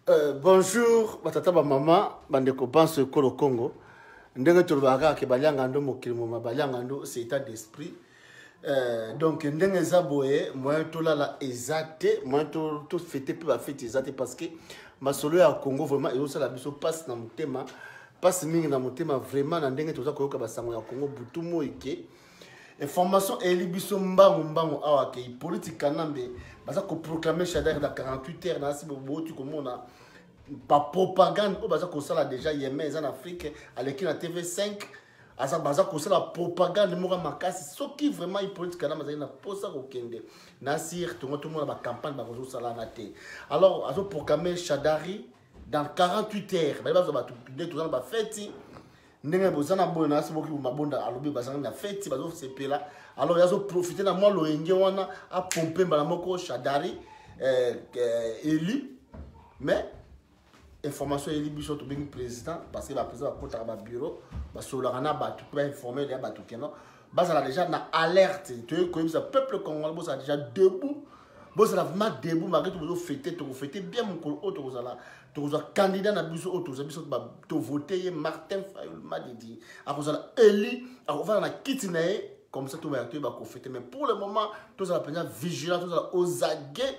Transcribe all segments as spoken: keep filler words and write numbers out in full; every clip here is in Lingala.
Euh, bonjour, batata ba mama, bandeko banse ko le Congo. Ndenge tolobaka ke balianga ndo mokili moma balianga ndo c'est état d'esprit. Euh, donc ndenge zaboye moi tolala ezate, moi to to fêter pe ba fête ezate parce que masolo ya Congo vraiment et ça la biso passe na motema, passe mingi na motema vraiment na ndenge toza koyoka basango ya Congo butumo eke. Information eli biso mbango mbango awa ke politique kanambe baza ko proclamer Chadar dans quarante-huit heures na si bobo tu comme on a pas propagande o baza ko sala déjà Yemen en Afrique avec la T V cinq asa baza ko sala propagande mo makasi so qui vraiment il politique kanambe za na posa ko kende na sir tout le monde ba campagne ba ko sala na te alors azo proclamer Chadari dans quarante-huit heures ba baza ba tout tout ba fête ndenge bozana bona asiboki mabonda alobi bazanga na fête bazo sepela alors yazo profiter na moi loenge wana a pomper mbala moko Chadari euh élu mais information élu biso to bengi président parce que ba président ba kota ba bureau ba solana ba tout ba informer les ba tout keno bazala déjà na alerte to ko ça peuple congolais bosa déjà debout bosa vraiment debout malgré tout bozo fêter to fêter bien mon ko auto bozala to candidat na biso auto za biso ba to voter Martin Fayulu Madidi a kozala élu a kovana na kiti na comme ça tout va être ba ko fêter mais pour le moment tous la peine vigilant tous aux aguets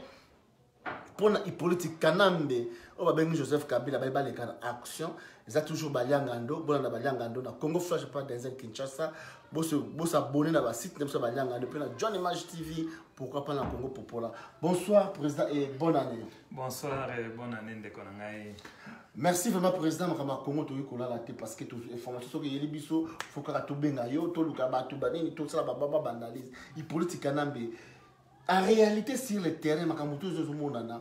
pour la politique kanambe o ba bengi Joseph Kabila ba ba les action ils a toujours baliangando bona na baliangando na Congo Flash pas dans un Kinshasa bosse bosse abonné na ba site na baliangando puis na John Image T V pourquoi pas na Congo Popola. Bonsoir président et bonne année. Bonsoir et bonne année de Konangai. Merci vraiment président makama Congo to yikola la te parce que tout information so que yeli biso faut ka to benga yo to luka ba to banini to sala ba baba bandalise i politique kanambe. En réalité, sur le terrain, Makamuto Zozumonana,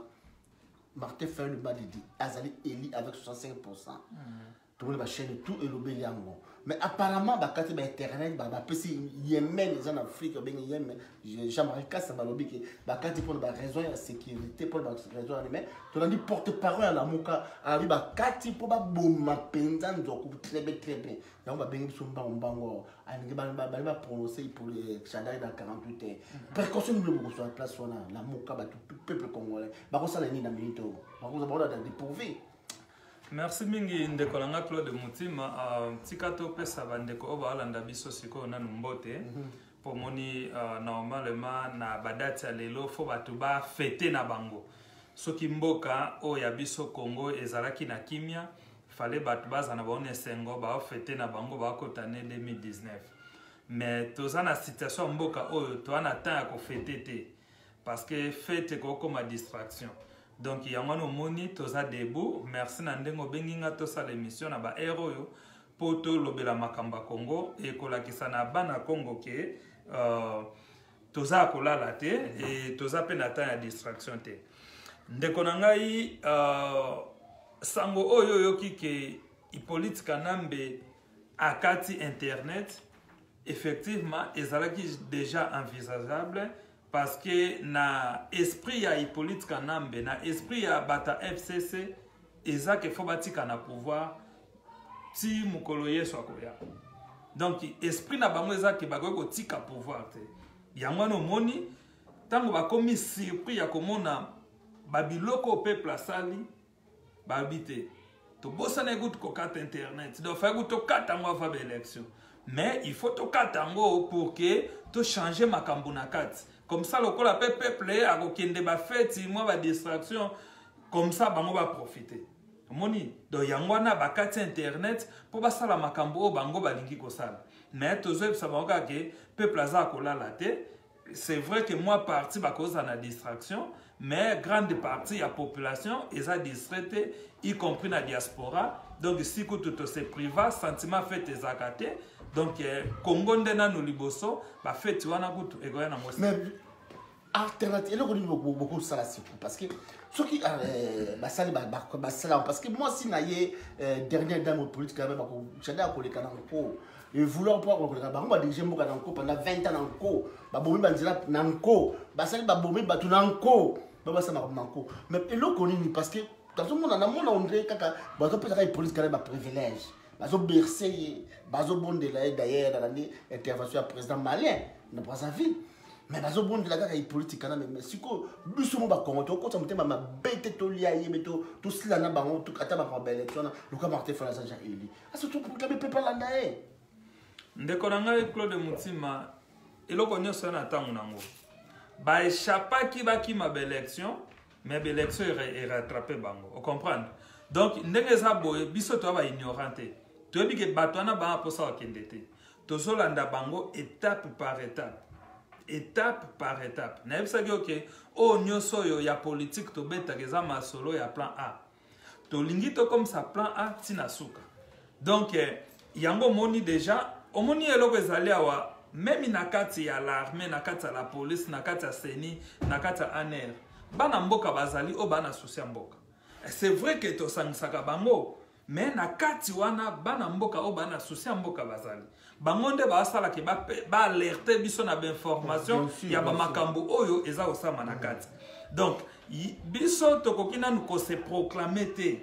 Martin Fayulu Madidi, Azali Eli avec soixante-cinq pour cent. Tout le monde va chaîner tout et l'obéliango. Mais apparemment, quand il y a Internet, il y a Yémen, en Afrique, il y a Yémen, j'aimerais que ça m'a dit que quand il y a raison de sécurité, pour la raison de mais tu as dit porte-parole à la Mouka, à lui, quand il y a ma pendant, donc très bien, très bien. Donc, on va bien sur un bango, on va prononcer pour les Chadari dans quarante-huit heures. Précaution, nous devons sur la place, la Mouka, tout le peuple congolais. Par contre, ça, il y a une minute, par contre, on va dépourvu. Merci mingi ndeko langa Claude Mutima uh, tikato pesa bandeko oba alanda biso siko na numbote mm -hmm. Pour moni uh, normalement na badati ya lelo fo batu ba fete na bango soki mboka o ya biso Congo ezalaki na kimia fallait batu baza na baone sengo ba fete na bango ba kotane deux mille dix-neuf mais toza na situation mboka o to ana temps ya ko fete te parce que fete ko comme distraction. Donc il y a un moni toza debout merci na ndengo benginga to sa l'émission na ba héros pour to lobela makamba Congo et kolakisa na bana Congo ke euh toza kolala te et toza pe na temps ya distraction te ndeko na ngai euh sango oyo yoki ke Hippolyte Kanambe akati internet effectivement ezalaki déjà envisageable. Parce que na esprit ya Hippolyte Kanambe, na esprit ya bata F C C, eza ke faut batika na pouvoir ti mukolo yeso akoya. Donc esprit na bango eza ke bagoy ko tika pouvoir te. Yango no moni tango ba komi surpris ya komona babiloko peuple asali babité. To bossa na gout ko carte internet. Donc fa gout to kata ngo fa élection. Mais il faut to kata ngo pour que to changer makambo na kati. Comme ça, le peuple a kokende ba fête, moi ba distraction, comme ça, bango va profiter. Moni, donc yangwana ba kati internet pour ba sala makambo bango ba lingi ko sala. Mais tozo ça bango ke peuple aza ko la te. C'est vrai que moi parti ba cause na distraction, mais grande partie la population est distraite, y compris la diaspora. Donc si que tout se priva, sentiment fait des akaté. Donc Congo ndena no liboso ba fait wana kutu egoya na mosi. Mais alternative, il y a beaucoup beaucoup de ça parce que ceux qui bah ça bah bah ça parce que moi si naie dernière dame politique quand même bah j'ai d'ailleurs collé quand encore et vouloir pouvoir collé bah on va diriger mon canal pendant vingt ans encore bah bomi bah dire nanko bah ça bah bomi bah tout nanko bah ça m'a nanko mais et l'autre connaît parce que dans ce monde on a monde on dirait kaka bah ça peut être politique quand même bah privilège bah ça bercé bah ça bon de là d'ailleurs dans l'intervention du président malien n'a pas sa vie. mais bazo bon de la gare politique kana mais siko biso mo ba Congo to ko ta mutema ma bête to lia yebe to to sila na bango to kata ba ba élection le ka Martin Fayulu Jean Eli aso to pour que peuple la ndae ndeko na ngai Claude Mutima eloko nyonso na tango nango ba échappaki ba ki ma élection mais l'élection est rattrapé bango on comprendre donc ndenge za boye biso to ba ignoranté to bi ke batwana ba pour ça okendete to zolanda bango étape par étape étape par étape na yebisaki ok o nyonso yo ya politique to beta keza masolo ya plan A to lingi to comme ça plan A tina suka donc eh, yango moni déjà omoni eloko ezali awa même na kati ya l'armée na kati ya la police na kati ya seni na kati ya A N R bana mboka bazali o bana souci mboka c'est vrai que to sangisaka bango mais na kati wana bana mboka o bana souci mboka bazali bangonde ba sala ke ba ba alerter biso na information ya ba makambo oyo eza osama na kati donc biso tokokina nuko se proclamer te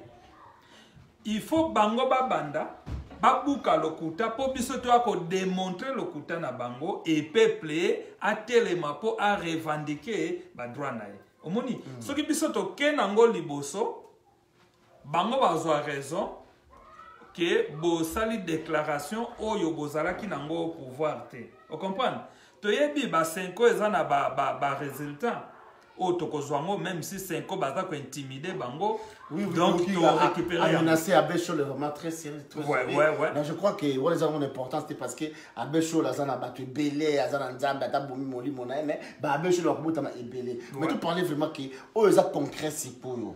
il faut bango ba banda ba buka lokuta po biso to ako démontrer lokuta na bango et peuple a telema po a revendiquer ba droit na ye omoni mm. soki biso to kenango liboso bango bazwa raison que bo sali déclaration oyo bozalaki nango pouvoir te o comprendre to yebi ba cinq ans ezana ba ba, ba résultat o tokozwango même si cinq ans baza ko intimider bango oui, oui, donc oui, to récupérer à menacer Abécho le vraiment très sérieux très ouais, sérieux. ouais, ouais. Donc je crois que ouais, les ont une importance c'est parce que Abécho la zana battu belé azana nzamba ta bomi moli mona mais ba Abécho le kubuta ma ebelé mais tu parler vraiment que o eza concret si pour yo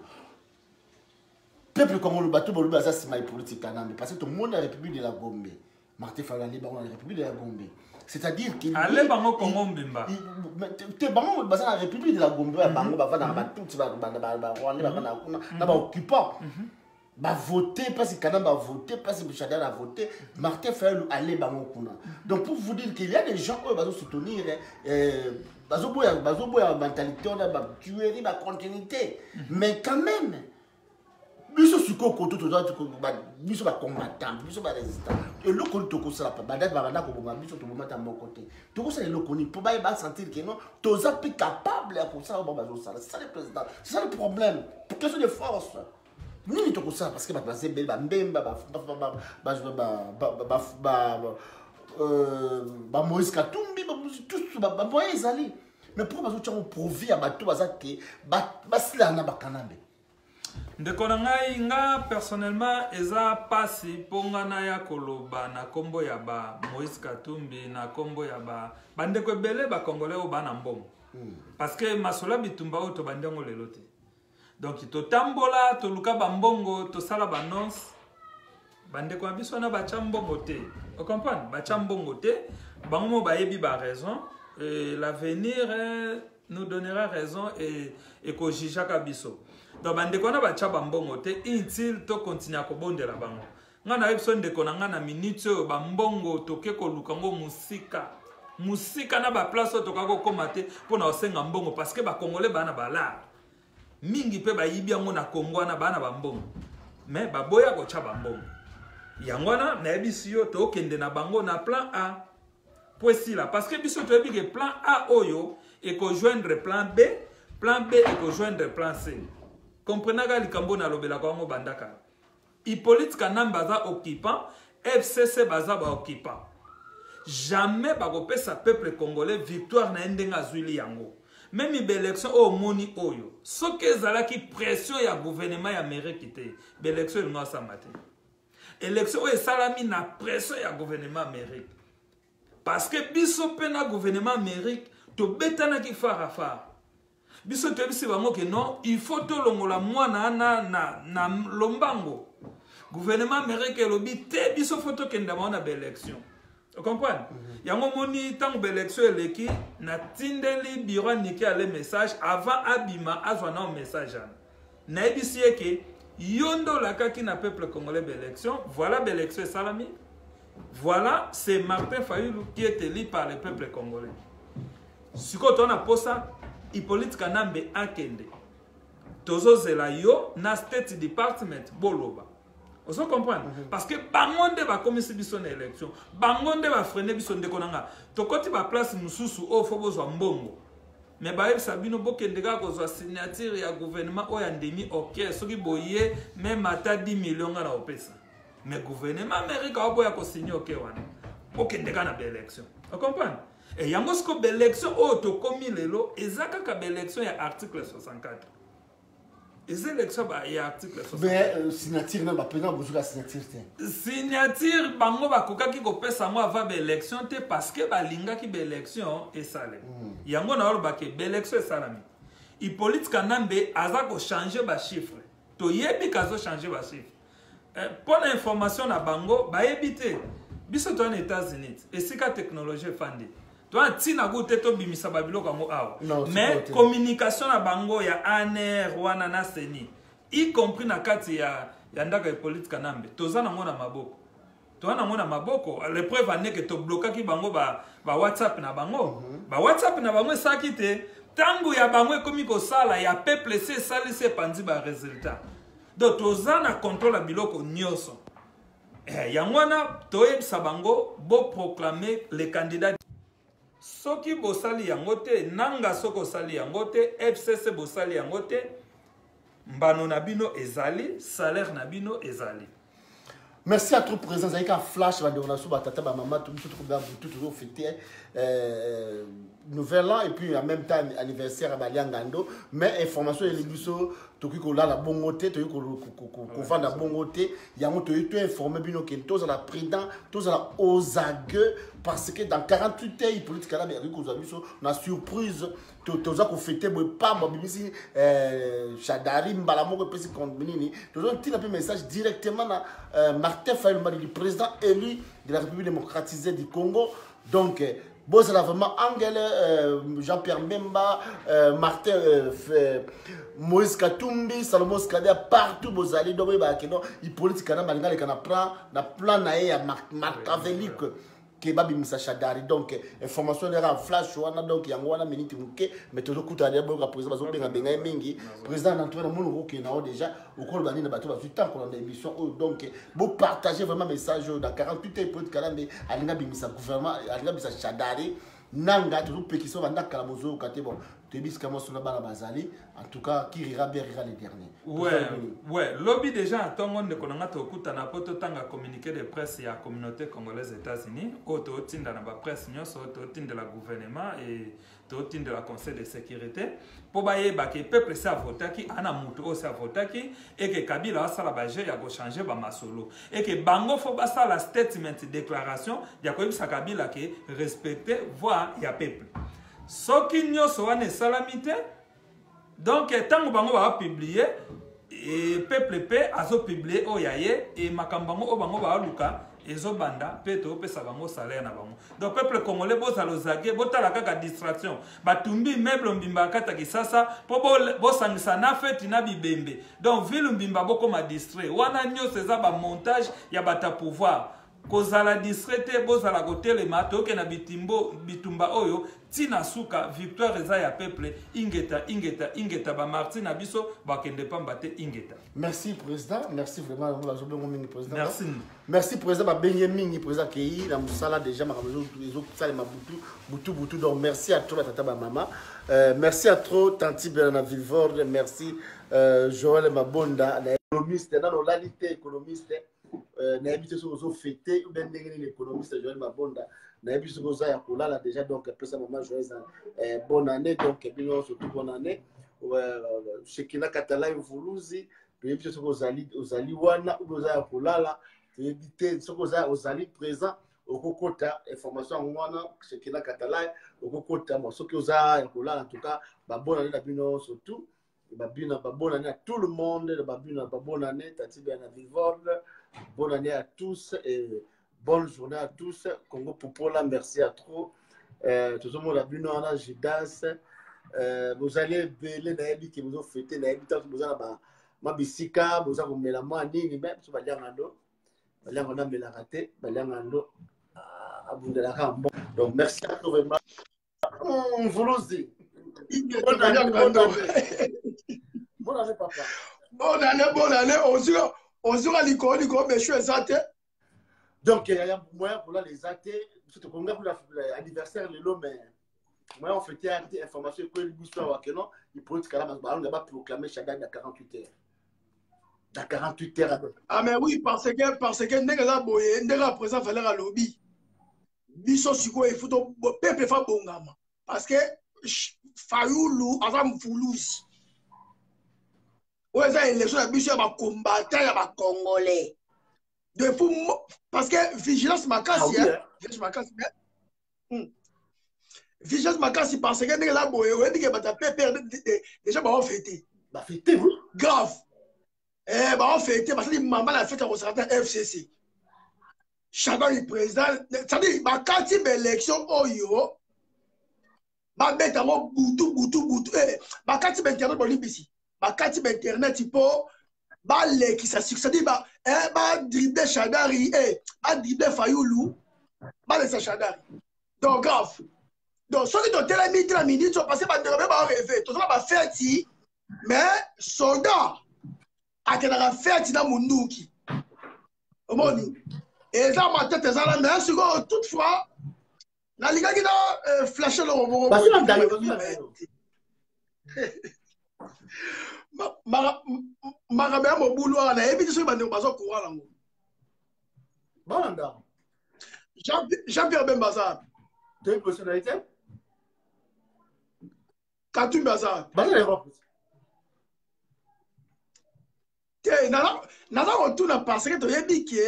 peuple comme le bateau bolu baza c'est ma politique kanambe parce que tout le monde la République de la Gombe Martin Fayulu ba la République de la Gombe c'est-à-dire qu'il allez bango Congo mbimba te bango baza la République de la Gombe ba bango ba na ba tout ba ba ba Rwanda ba na na ba occupant ba voter parce que Kanamba a voté parce que Chadal a voté Martin Fayulu allait bango kuna donc pour vous dire qu'il y a des gens qui vont soutenir euh bazo boya bazo boya mentalité on a ba tuerie ba continuité mais quand même biso suko koto to za ba biso ba combattant biso ba résistant et le ko to ko sala pa ba date ba na ko bomba biso to bomba ta mon côté to ko sala le koni pour ba ba sentir que non to za plus capable à pour ça ba ba zo sala c'est ça le président c'est ça le problème pour question de force ni to ko sala parce que ba ba zembe ba mbemba ba ba ba ba ba ba euh ba Moïse Katumbi ba tous ba ba boye ezali mais pourquoi ba zo tchango prouver à ba to ba za ke ba ba sila na ba kanambe ndeko na ngai nga personnellement eza pasi ponga na ya koloba na kombo ya ba Moïse Katumbi na kombo ya ba bandeko ebele ba congolais o bana mbongo mm. parce que masola bitumba o to bandengo lelo te donc to tambola to luka ba mbongo to sala ba annonce bandeko biso na ba chambongo te o comprendre ba chambongo te bango mo ba yebi ba raison et l'avenir eh, nous donnera raison et et ko jijaka biso donc bandeko na ba chaba mbongo te inutile to continuer ko bondela bango ngana episode ndeko na ngana minute o ba mbongo to ke ko lukango musika musika na ba place to ka ko komate pona osenga mbongo parce que ba congolais bana bala mingi pe ba yibi yango na Congo na bana ba mbongo mais ba boya ko chaba mbongo yangwana na ebisi yo to kende na bango na plan A poisi là parce que biso to ebi que plan A oyo et ko joindre plan B plan B et ko joindre plan C. Comprenez likambo na lobela kwa ngo bandaka. Hippolyte Kanamba baza occupant, F C C baza ba occupant. Jamais ba kopesa peuple congolais victoire na ndenga zwili yango. Même une élection au moni oyo. Ce que zalaki pression ya gouvernement ya Amérique te. Élection il ngasa matin. Élection o salami na pression ya gouvernement Amérique. Parce que biso pena gouvernement Amérique to betana ki fara fara. Biso te bisi bango que non, il faut to longola mwana na na na lombango. Gouvernement américain lobi te biso photo kenda mona ba élection. Vous comprenez? Mm-hmm. Yango moni tant ba élection eleki na tindeli bureau niki ale message avant abima azwa na message. Na ebisi yeke yondo la kaki na peuple congolais ba élection, voilà ba élection salami. Voilà, c'est Martin Fayulu qui est élu par le peuple congolais. Si quand on a posé ça Hippolyte Kanambe akende tozo zela yo na state department boloba Vous comprenez? Parce que bangonde va commencer biso na élection. Bangonde va freiner biso ndeko nanga. To koti ba place mususu o fo bozwa mbongo. Mais ba sabino bokendeka kozwa signature ya gouvernement o ya ndemi OK soki boye même ata dix millions na opesa. Mais gouvernement américain oboya ko signer OK wana. Bokendeka na ba élection. Vous comprenez? Et yango sko ba élection o to komi lelo ezaka ka ba élection ya article soixante-quatre. Les élections, il y a article soixante. Mais signature, non, bah président Bouzou la signature. Signature, bango ba koka ki ko pesa mo avant l'élection te parce que ba linga ki élection et salé. Yango na ba ke élection et salami. Hippolyte Kanambe aza ko changer ba chiffre. To yebi kazo changer ba chiffre. Pour l'information na bango ba yebite. Biso to en États-Unis et sika technologie fandi. Toi, tina goûté to bimisa babilo kango awa. Mais communication na bango ya A N R wana na seni, y compris na kati ya ya ndaka Hippolyte Kanambe. Toza na ngona maboko. Toza na ngona maboko. Le preuve ane que to bloka ki bango ba ba WhatsApp na bango. Ba WhatsApp na bango saki te. Tango ya bango ekomi ko sala ya peuple se sali se pandi ba résultat. Donc toza na contrôle biloko nyoso. Eh yangwana toyeb sabango bo proclamer les candidats. Soki bosali yangote, nanga soko sali yangote, F C C bosali yangote, mbano nabino ezali, salaire nabino ezali. Merci à tout présent. Vous avez un flash, on a sous batata, maman, tout tout tout tout tout fêté nouvel an et puis en même temps anniversaire à Baliangando. Mais information les biso, tout qui là la bongoté, tout qui qu'on vend la bongoté, il y a un tout informé bino que tous à la président, tous à la osague parce que dans quarante-huit heures il politique là mais avec aux amis on a surprise tout tous à qu'on fêter pas bon bimisi Chadari Mbalamo que président Konbini tous on tire un message directement à Martin Fayulu le président élu de la République démocratisée du Congo. Donc bon, c'est vraiment Angèle, euh, Jean-Pierre Mbemba, euh, Martin, euh, Moïse Katumbi, Salomon Skadia, partout, vous allez donc il politique quand même, il y a un plan, un plan naïe machiavélique qui est Babi Moussa Chadari. Donc, information de la flash, donc il y a une minute, mais tout le coup, il y a un président, président d'Antoine Moulou qui est déjà au cours de l'année, du temps qu'on a des émissions. Donc, vous partagez vraiment le message dans quarante-huit heures, il y a un gouvernement, il y a un Chadari. Nanga, tout le pays qui sont dans le Kalamozo, bon, tu dis comment sur la balle à Bazali, en tout cas, qui rira bien, rira les derniers. Ouais, ouais, lobby déjà, tout le monde de Konanga, au coup, t'en as pas tout le temps à communiquer de presse et à la communauté congolaise des États-Unis, auto tin dans la presse, auto tin de la gouvernement et auto tin de la conseil de sécurité, pour bailler que le peuple s'est voté qui, Anna Mouto s'est voté qui, et que Kabila a sa la bagé, il a changé ma solo, et que Bango faut pas ça la statement déclaration, il y a quand même sa Kabila qui respecté, voire il y a peuple. Ce qui n'y a pas salamité, donc tant que Bango va publier, et peuple paix a publié au yaye, et Makambango au Bango va luka, et zo banda, peto pe sabango salaire na bango. Donc peuple congolais boza lozage, bota la kaka distraction. Batumbi meuble mbimba kata kisasa, po bo sangisa na feti na bibembe. Donc ville mbimba boko ma distrait. Wana nyo seza ba montage ya bata pouvoir. Kozala distraité bozala kotele mato ke na bitimbo bitumba oyo tina suka victoire eza ya peuple ingeta ingeta ingeta ba Martin Abiso ba kende pambate ingeta. Merci président, merci vraiment la journée mingi président. Merci. Merci président ba benye mingi président ki na musala déjà ma les autres sala ma butu butu butu donc merci à toi tata ba maman. Euh, merci à trop tanti Bernard Vivord, merci euh, Joël Mabonda, économiste dans l'alité économiste. N'habite sur aux fêtés ou bien l'économiste Joël Mabonda n'habite sur aux ya kolala déjà donc après ça maman joyeuse bonne année donc bien surtout bonne année chez Kina Katala Mvuluzi n'habite sur aux ali aux ali wana ou aux ya kolala n'habite sur aux aux ali présent au kokota information wana chez Kina Katala au kokota moi ce que aux ya kolala en tout cas ba bonne année d'abino surtout ba bina ba bonne année à tout le monde ba bina ba bonne année tati bien à vivre. Bonne année à tous et bonne journée à tous. Congo Popola, merci à trop. Tout le monde a vu dans la Judas. Vous allez belé naebi qui vous ont fêté naebi tant que vous avez ma bisika, vous avez mis la main ni même sur Baliangando. Baliangando a mis la raté, Baliangando a bout de la rambo. Donc merci à tous vraiment. On vous le dit. Bonne année, bonne année. Bonne année papa. Bonne année, bonne année. On se On se dit qu'on dit qu'on monsieur Zate. Donc il y a moyen pour là les athées, surtout pour l'anniversaire de l'homme. Moi, on fait des informations que l'histoire que non, il pourrait être calme, on n'a pas proclamé Chagall dans quarante-huit heures. Dans quarante-huit heures. Ah, mais oui, parce que, parce que, n'est-ce pas, n'est-ce pas, présent, il fallait un lobby. Biso, si quoi, il faut que peuple fasse bon gamme. Parce que, Fayoulou, Azam Foulouz. Ouais, ça, l'élection, la biso, il va combattre, il va congolais. Depuis, parce que, vigilance, ma casse, vigilance, ma casse, vigilance makasi parce que ndenge la boye on dit que bata pépère déjà ba on fêter ba fêter grave eh ba on fêter parce que maman la fête au certain F C C chacun le président ça dit ba kati élection oyo ba beta mo butu butu butu eh ba kati internet bo libisi ba kati internet po ba le qui ça ça dit ba eh ba dribbler Shadari eh ba dribbler Fayoulou ba laisser Shadari donc grave. Donc, ceux qui ont été mis la minute sont passés par des rêves, tout ça va faire, mais soldats, à qui a fait dans mon nouki. Et ça, ma tête est là, mais second, toutefois, la Liga qui a flashé le robot. Marabé, mon boulot, on a évité ce que je suis courant. Jean-Pierre Bembazar. Tu as une personnalité? Katumbi Bazar. Bazar l'Europe. Naza retourne parce que tu as dit que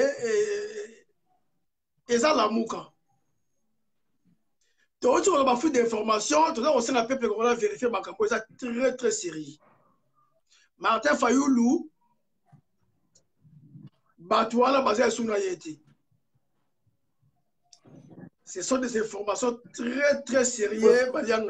c'est la mouka. Tu as reçu des informations, tu as reçu la peuple qu'on a vérifié, c'est très très sérieux. Martin Fayoulou, Batouala Bazar Sounayeti. Ce sont des informations très très sérieuses.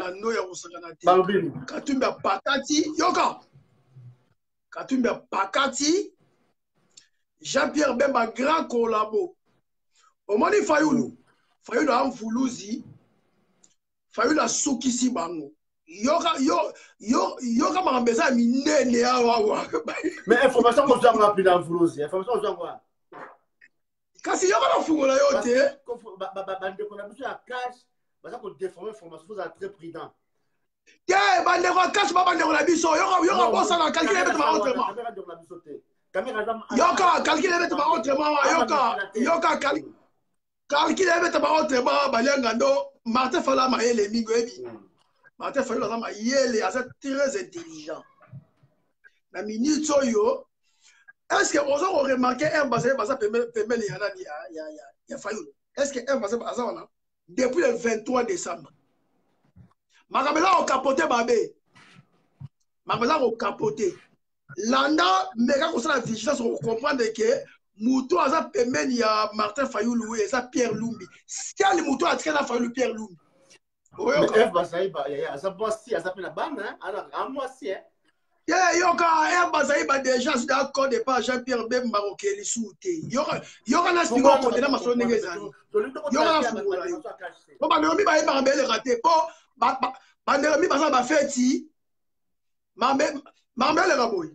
Katumbi Pakati, Yoka. Katumbi Pakati, Jean-Pierre Bemba, grand collabo. Au moment où Fayoulou, Fayoulou a un Foulouzi, Fayoulou a Soukisi Bango. Yoka, Yoka m'a embêté mine mais information qu'on doit rappeler dans Foulouzi, information qu'on doit voir. Kasi yoka na fungola yo te ba ba ba bande ko na biso ya cash baza ko déformer information faut être très prudent te bande ko cash ba bande ko na biso yoka yoka bossa na calculer bête ba autrement yoka calculer bête ba autrement yoka yoka calculer bête ba autrement balanga ndo Martin Fala ma yele migo ebi Martin Fala ma yele asa très intelligent na minute yo. Est-ce que vous avez remarqué un bassin bassin permet les yana ya ya ya Fayoulou? Est-ce que un bassin bassin on a depuis le vingt-trois décembre? Makamela au capoté babé. Makamela au capoté. Landa mega comme ça la vigilance on comprendre que Moutou a permis ya Martin Fayoulou et ça Pierre Lumbi. Si le Moutou a tiré la Fayoulou Pierre Lumbi. Oui, F bassin il y a ça bossy, ça s'appelle la banne hein. Alors à moi si hein. Yeah, yoka un bazaïba déjà c'est d'accord de pas Jean-Pierre Bemba Okeli souté. Yoka yoka na spiko côté na maso ngezani. Yoka na fungola. Bon ba ndomi ba ba mbele raté. Bon ba ba ndomi ba ba feti. Ma me ma mbele raboy.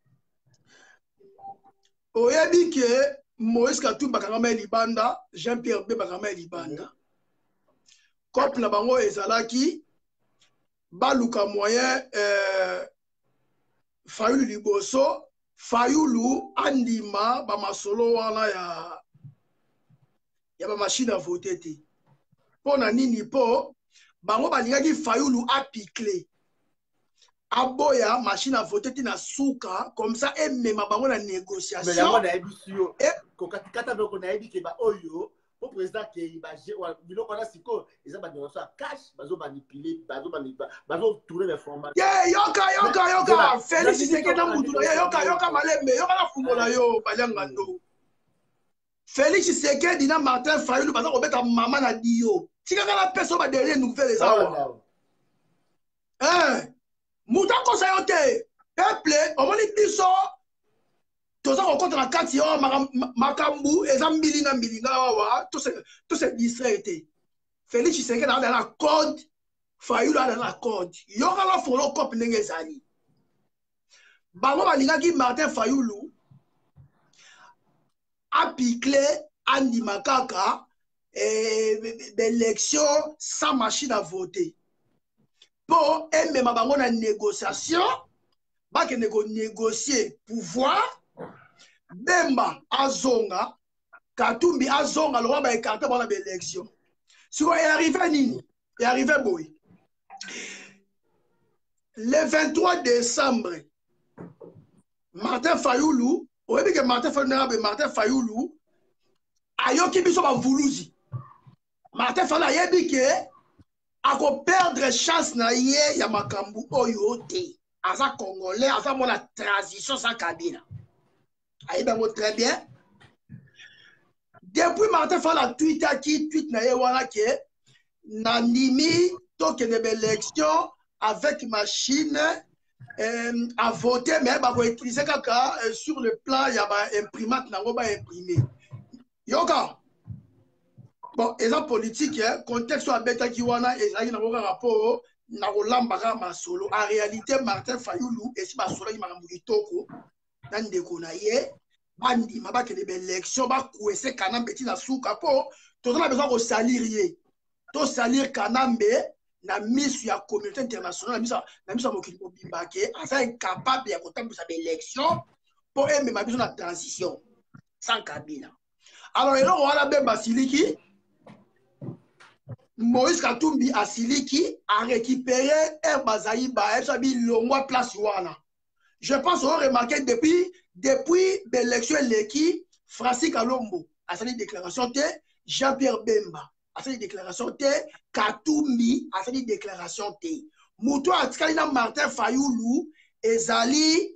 Oyebi ke Moïse Katumbi bakanga libanda, Jean-Pierre Bemba bakanga libanda. Couple bango ezalaki baluka moyen euh Fayoulou liboso, Fayoulou andima ba masolo wana ya ya ba machine à voter te. Po na nini po bango balingaki Fayoulou apiclé. Aboya machine à voter te na suka comme ça et même bango na négociation. Mais yango na ebisio. Ko katikata beko na ebi ke ba oyo au président qui il va bilo kona siko ils ont ba cash bazo manipuler bazo manipuler bazo tourner les formats yeah yoka yoka yoka Félix Tshisekedi na mutu na yoka yoka malembe yoka na fungola yo balanga ndo Félix Tshisekedi na Martin Fayoulou bazo kobeta mama na dio tika kala peso ba dernière nouvelle ça hein muta ko sa yote peuple omoni biso toza rencontre na kati yo makambu eza mbilinga mbilinga wawa to se to se distraité Félix Tshisekedi na la code Fayoulou na la code yoka la folo cop ndenge ezali bango balingaki Martin Fayoulou apiclé Andi Makaka d'élection sans machine à voter. Pour aimer ma bango na négociation, ba que négocier pouvoir, Bemba azonga, Katumbi azonga, l'on va écarter pour l'élection. Si vous arrivez nini, il arrivé boy. Le vingt-trois décembre, Martin Fayoulou, au début que Martin Fayoulou, Martin Fayoulou, ayoki biso ba vuluzi. Martin Fayoulou a dit que a ko perdre chance na ye ya makambu oyo te. Asa congolais, asa mon la transition sans Kabila. Aïe ben très bien. Depuis Martin Fayoulou a tweeté qui tweet na ye wana ke nandimi to que de élection avec machine euh, à voter, mais bah, vous utilisez kaka euh, sur le plan, il y a une imprimante, n'a pas imprimé. Yoka. Bon, et ça politique, hein, contexte à bêta qui wana, et ça, il y a un rapport, n'a pas ma solo. En réalité, Martin Fayoulou, et si ma solo, il m'a dit toko, dans des konaye, bandi, ma ba que des élections, ba kouese kanam beti na souka po, tout on a besoin de salir, to salir kanambe, na mise ya communauté internationale, na mise na mise mokili mobimba ke asa incapable ya kotambusa élection pour aimer ma besoin de transition sans Kabila. Alors et là on a ben Basiliki Moïse Katumbi a Siliki a récupéré un Bazaïba et ça bi longwa place wana. Je pense on remarqué depuis depuis l'élection l'équipe Francis Kalombo a fait une déclaration de Jean-Pierre Bemba a fait une déclaration de Katumbi a fait une déclaration de Moutou a dit Martin Fayoulou et Zali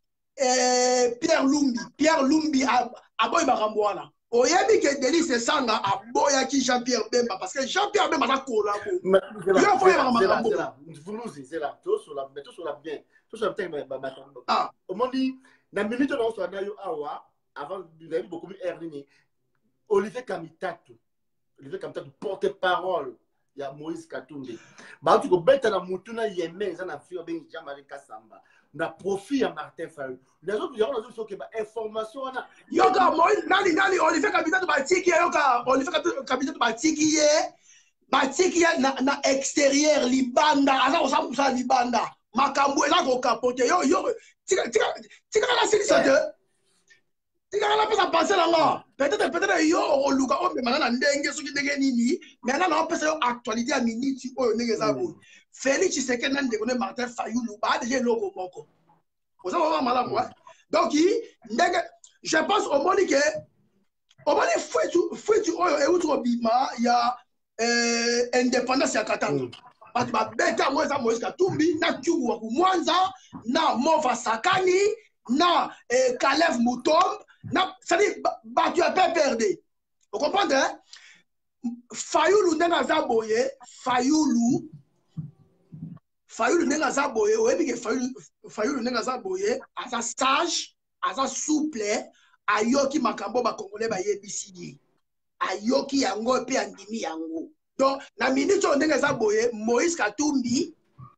eh, Pierre Lumbi. Pierre Lumbi a boy Baramboana. Oyebi ke Denis c'est sanga a boya ki Jean-Pierre Bemba parce que Jean-Pierre Bemba a collabo. C'est là, c'est là. Vous nous dites, c'est là. Tout sur la, tout sur la bien. Tout sur la bien. Ah. Au moment dit, dans la minute où on soit d'ailleurs awa, avant, vous avez beaucoup plus erré. Olivier Kamitatu. Olivier Kamitatu porte-parole. Il y a Moïse Katumbi. Bah, tu peux mettre dans Moutuna Yémen, ça n'a fait bien Jean-Marie Kassamba. On a profit à Martin Fayoulou. Les autres, il y a des choses qui sont information. Yoka, Moïse, Nani, Nani, Olivier Kamitatu Batiki, Yoka, Olivier Kamitatu Batiki, Batiki, na extérieur, Libanda, alors on s'en fout Libanda. Makambo est là qu'on capote. Yo, yo, tika, tika, tika, la sélection de. Tika, la personne a passé là-bas. Peut-être, peut-être, yo, on luka, on me manana ndenge, ce qui n'est nini. Mais là, on peut faire actualité à minute, oh, n'est-ce pas? Félix Tshisekedi n'a pas Martin Fayoulou, bah, déjà, l'eau, moko. Vous savez, on va mal moi. Donc, je pense au moment que, au moment où il y a indépendance à Katanga. Parce que beta mweza Moïse Katumbi na Tugu wa Mwanza na Mova Sakani na Kalev Moutombe na ça dit bah tu as pas perdu. Vous comprenez hein? Fayoulou nenga zaboye Fayoulou Fayoulou nenga zaboye ou ebi ke Fayoulou Fayoulou nenga zaboye asa sage asa souple ayoki makambo ba congolais ba yebisi ayoki yango pe andimi yango. Donc, la minute où on est Moïse Katumbi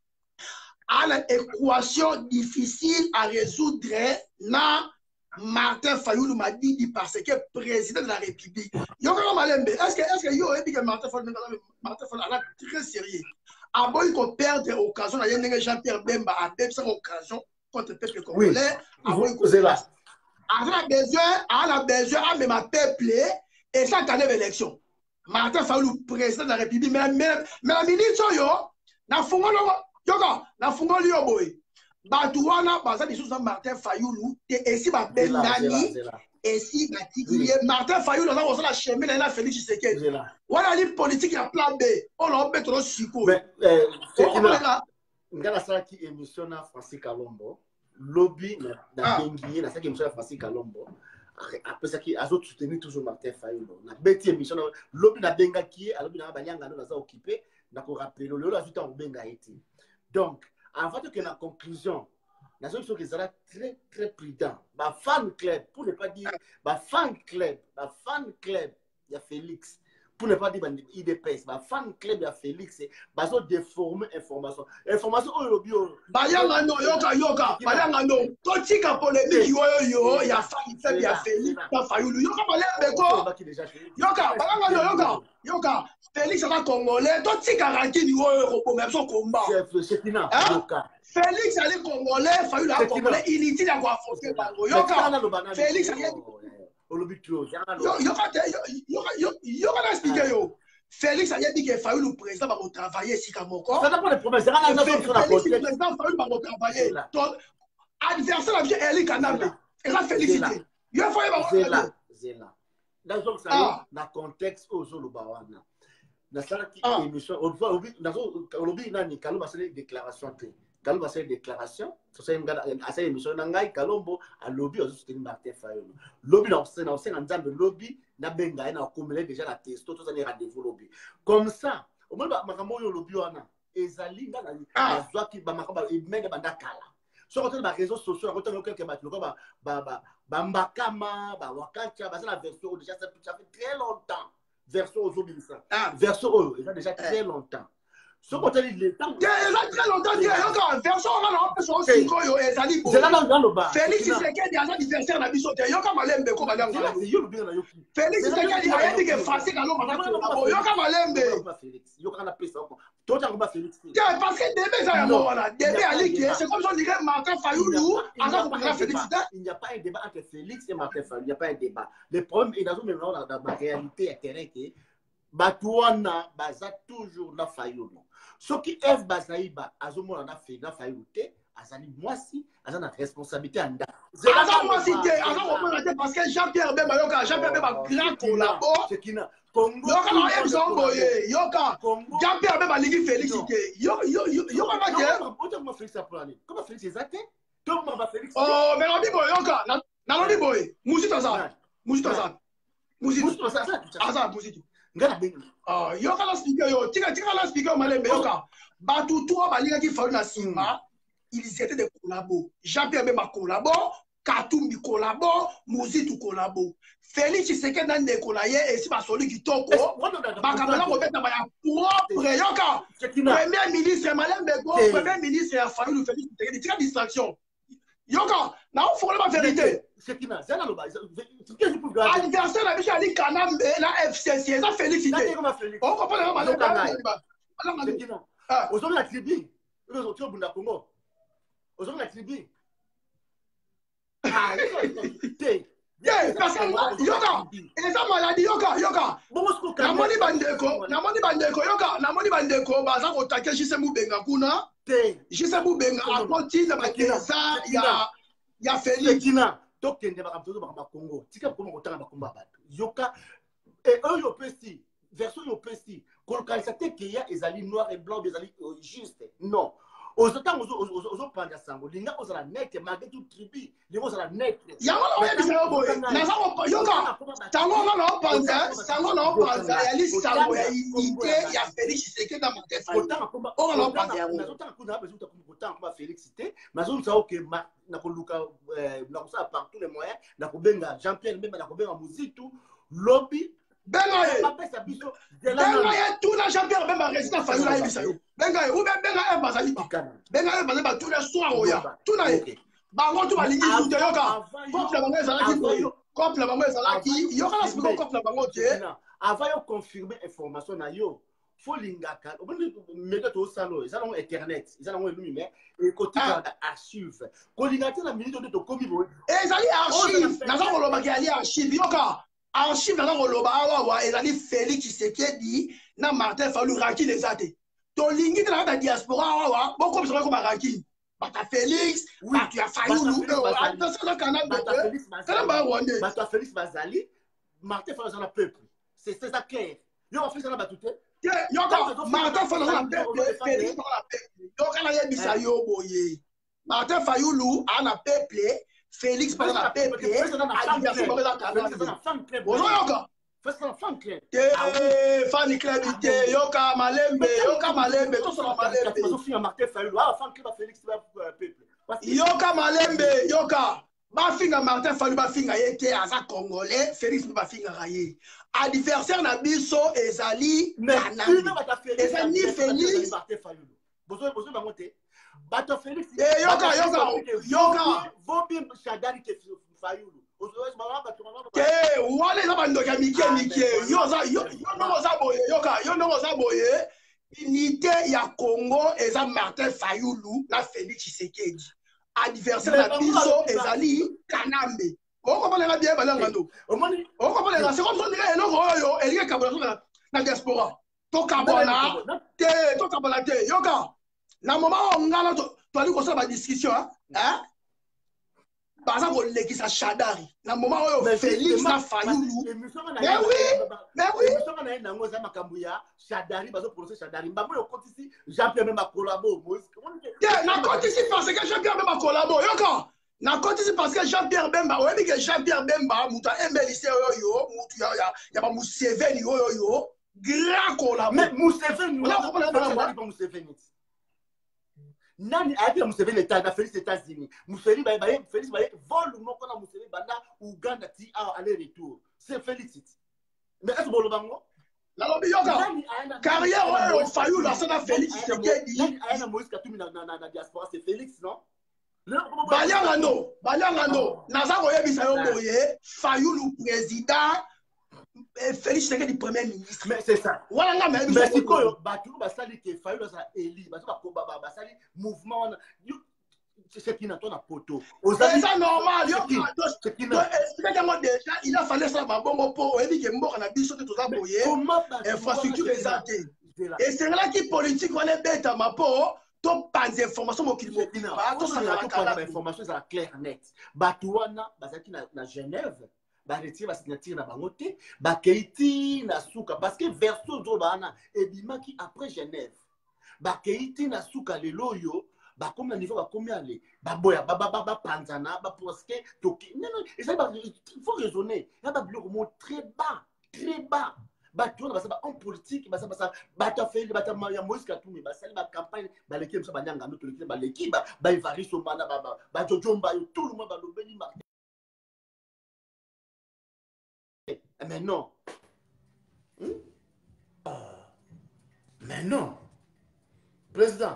a une équation difficile à résoudre na Martin Fayoulou m'a dit parce que président de la République. Est-ce que est-ce que yo et que Martin Fayoulou Martin Fayoulou a très sérieux. Avant il qu'on perde l'occasion il y a Jean-Pierre Bemba a perdu cette occasion contre le peuple congolais. Avant il qu'on là. A besoin a besoin à même peuple et ça quand élection. Martin Fayoulou, président de la République, mais la ministre, yo, na fungo yo, na fungo yo boy. Batouana, baza biso sa Martin Fayoulou, te esi ba benani, esi ba tiki Martin Fayoulou, na on la chemin na Félix Tshisekedi. Wala li politique ya plan B, on l'a mettre au siko. Mais euh, ngala sala ki émission na Francis Kalombo, lobby na bengiye na sa ki émission na Francis Kalombo. Après ça qui a soutenu toujours Martin Fayoulou na beti émission lobi na benga qui alobi na banyanga ndo za occupé na ko rappeler le la vita on benga été donc avant que la conclusion na so que ça très très prudent ba fan club pour ne pas dire ba fan club ba fan club il y a Félix pour ne pas dire I D P S, bah fan club ya Félix, bah so déformer information. Information au lobby. Bayanga no yoka yoka, bayanga no. Totika polémique yo yo ya fan club ya Félix, ya Fayulu. Yoka malembe ko. Yoka bayanga no yoka. Yoka Félix est congolais, totika rakini yo yo ko même son combat. C'est Kina. Yoka. Félix est congolais, Fayulu est congolais, inutile à quoi affronter bango. Yoka Félix est Yo va expliquer yo. Félix a dit que Fayulu le président va travailler ici comme encore. Ça n'a pas de problème. C'est la Félix le président Fayulu va travailler. Donc adversaire la vie Eli Kanambe. Et là Félicité. Yo Fayulu va Zela Zela. Dans donc ça dans contexte au Zolo Bawana. Dans ça qui émission on voit dans on oublie nani Kalomba c'est une déclaration. Kalomba c'est une déclaration. C'est une assez émission nangai Kalombo à lobby au soutenir Martin Fayulu. Lobby dans c'est dans c'est un de lobby na benga na accumuler déjà la testo tout ça les rendez-vous lobby. Comme ça au moins makambo yo lobby wana ezali ngala na zwaki ba makaba imenge banda kala. Sur les réseaux sociaux, on a quelques bâtiments, bah, bah, bah, Bambakama, bah, Wakacha, bah, c'est la version déjà, ça fait très longtemps. Version aux Obinsa. Version, il y a déjà très longtemps. Ce côté, il est temps. Il y a très longtemps, il y a encore version, on a un peu sur cinq ans, et ça dit, Félix Tshisekedi a un adversaire dans l'Abisso, il y a comme Malembe, comme Madame. Félix Tshisekedi a dit que facile à l'homme, il y a comme Malembe. Il y a comme la paix, Félix. Parce que Débé, ça y a un voilà. Débé a dit que c'est comme si on dirait Martin Fayulu, à Félix. Il n'y a pas un débat entre Félix et Martin Fayulu, il n'y a pas un débat. Le problème est dans la réalité intérieure. Batouana baza toujours na Fayulu. Ce qui est bazaïba, azomo na fait na Fayulu te, azali mwasi, azana responsabilité anda. Azana mwasi te, azana te parce que Jean-Pierre Bemba yoka, Jean-Pierre Bemba grand collabo. C'est qui na Congo. Yoka na yeb zongoye, yoka. Jean-Pierre Bemba ligi Félix te. Yo yo yo yoka na ke. Comment Félix a plani? Comment Félix ezate? Comment va Félix? Oh, mais lobi boy yoka, na na lobi boy. Musi Azan. Musi Azan. Musi Azan. Azan Musi. Ah, yoka la speaker yo, tika tika la speaker malembe yoka. Batu toi balinga ki falu na sima, ils étaient des collabos. Jean-Pierre Bemba collabo, Katumbi collabo, Muzitu collabo. Félix Tshisekedi nan de kolaye et si ba soli ki toko. Bakabala ko beta ba ya propre yoka. Premier ministre malembe ko, premier ministre ya falu Félix Tshisekedi, tika distraction. Yoka, na on faut la vérité. C'est qui n'a zana loba. Adversaire la biche ali Kanambe la F C C, ça félicité. On comprend le mal là. C'est qui n'a. Aux hommes la tribu, les autres au Bunda Congo. Aux hommes la tribu. Ah, té. Yeah, parce que yoka, et ça maladie yoka, yoka. Na moni bandeko, na moni bandeko yoka, na moni bandeko baza ko take chez Mubenga kuna. Té. Chez Mubenga a continuer na bakeza ya ya Félix. Tokende bakamtozo bakamba Congo tika Congo kotanga bakomba bato yoka et eux yo pesi version yo pesi kolkalisa te ke ya ezali noir et blanc ezali juste non aux autant aux aux panda sango linga ozala net malgré tout tribu linga ozala net yango na oyebi sa boye na sango yoka tango na na panza sango na panza ya li sango ya idée ya Félix Tshisekedi na Martin Fayulu on na panza yango na autant kuna besoin de autant comme Félix Tshisekedi mais on sait que na koluka na kosa par tous les moyens na kobenga Jean-Pierre même na kobenga Muzitu lobby benga ye benga ye tout na Jean-Pierre Bemba résident Fayulu na yebisa yo benga ye ou bien benga ye bazali benga ye bazali ba tous les soirs oya tout na ye bango tu balingi soute yoka contre bango ezalaki contre bango ezalaki yoka na siko contre bango te avant yo confirmer information na yo faut lingaka mais to salo ils ont internet ils ont une lumière et côté archive ko lingata na minute de komi bo ezali archive na za ko loba ki ali archive yoka archive na ko loba awa wa ezali Félix Tshisekedi na Martin Fayulu raki les ate to lingi na ta diaspora awa wa boko biso ko raki bata Félix batu ya Fayulu attention na canal de kana ba wonde bata Félix bazali Martin Fayulu na peuple c'est c'est ça clair yo fait ça na batute yoka Martin Fayulu na peuple Félix na peuple yoka na yebisa yo boye Martin Fayulu ana peuple Félix par la peuple adversaire par la canal yoka fais ça fan club eh fan club ite yoka malembe yoka malembe to so malembe to fi Martin Fayulu ah fan club Félix peuple yoka malembe yoka bafinga Martin Fayulu bafinga yete aza congolais Félix bafinga raye adversaire na biso ezali Kanambe eza ni Félix Martin Fayulu bozo bozo bangote bato Félix eh yoka yoka yoka vobi Shadari ke Fayulu ke wale za bando ya mike mike yo za yo no za boye yoka yo no za boye unité ya Congo eza Martin Fayulu na Félix Tshisekedi adversaire na biso ezali Kanambe oko pona bien balanga ndo omoni oko pona c'est comme ça dire eloko oyo elike kabona na diaspora to kabona te to kabona te yoka na moment ngala to ali ko sa ba discussion hein baza ko lekisa Shadari na moment oyo Félix na Fayulu mais oui mais oui émission na nango za makambo ya Shadari bazo procès Shadari mbambo yo kotisi Jean-Pierre même collabo Moïse na kotisi parce que Jean-Pierre même collabo yoka na kotisi parce que Jean-Pierre Bemba oyebi que Jean-Pierre Bemba muta embelise oyo mutu ya ya ba Museveni oyo yo grand collabo mais Museveni on a problème avec Museveni nani ayaki Museveni état na Félix États-Unis Museveni ba ba Félix ba vol moko na Museveni banda Uganda ti aller retour c'est Félix mais est-ce bolo bango la lobi yoka carrière oyo Fayulu la sana Félix Tshisekedi ayana Moïse Katumbi na na na diaspora c'est Félix non Balianga no Balianga no naza koyebisa yo boye Fayulu président Félix Tshisekedi premier ministre mais c'est ça wala nga mais mais sikoyo batu basali ke Fayulu sa eli batu ba ba basali mouvement c'est qui na ton poto c'est ça normal yo déjà il a fallu ça ba bongo po oyebi ke mboka na biso te toza boye infrastructure ezate et c'est là qui politique wana beta mapo to panze information mokili mokili ba to ça la information ça clair net batu wana bazaki na na Genève ba retire ba signature na bango te ba keiti na suka parce que verso zo bana ebimaki après Genève ba keiti na suka lelo yo ba comme na niveau ba combien aller ba boya ba ba ba panzana ba parce que toki non non et ça il faut raisonner là ba biloko mo très bas très bas ba tu na ba en politique ba ça ba ba ta fait ba ta ya Moïse Katumbi ba sali ba campagne ba l'équipe ça ba nyanga no to l'équipe ba l'équipe ba Evaristo Mbana ba ba ba Jojomba tout le monde ba lobeli ma mais non hmm? ah. mais non président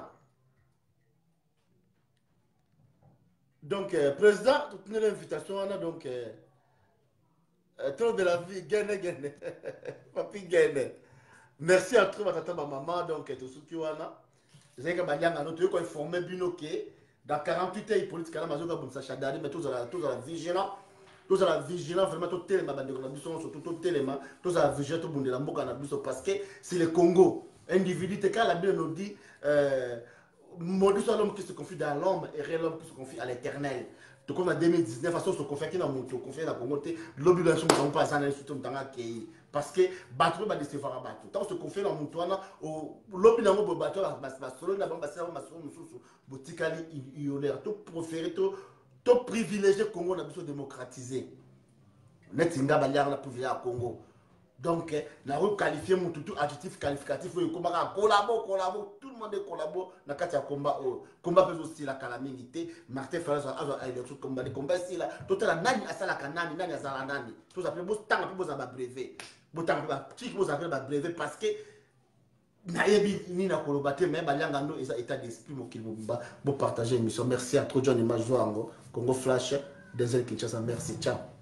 donc euh, président toute l'invitation on a donc euh, euh, trop de la vie gagne gagne papi gagne merci à toi tata ma maman donc tout ce qui wana j'ai que banyanga no to ko informer binoké dans quarante-huit heures politique la mazoka bon ça Shadari mais tous à tous à vigilant tous à vigilant vraiment tout tellement bande de biso surtout tout tellement tous à vigilant tout monde la mboka na biso parce que c'est le Congo individu te quand la Bible nous dit euh maudit soit l'homme qui se confie dans l'homme et réel l'homme qui se confie à l'éternel. Donc comme en deux mille dix-neuf, façon se confie qui n'a monté, confie dans le Congo, l'obligation ne pas ça dans surtout dans la pays parce que battre va décevoir battre. Tant se confie dans mon toit au l'obligation de battre la base solo na bamba ça ma solo mususu botikali ionner tout préféré tout tout privilégié Congo na biso démocratisé. Net inga baliar na pouvoir Congo. Donc, la requalifier mon tout adjectif qualificatif, il faut collaborer, collaborer, tout le monde collabore dans le combat. Combat peut aussi la calamité. Martin Fayulu a élection combat, les combats ici là. Tout le monde a ça la canani, nani a ça la nani. Tout ça, vous tant que vous avez brevet, vous tant que vous avez brevet parce que nayebi ni na kolobate mais balianga ndo eza état d'esprit mo kilomba pour partager émission. Merci à trop John Image Congo Flash, Denzel Kinshasa. Merci, ciao.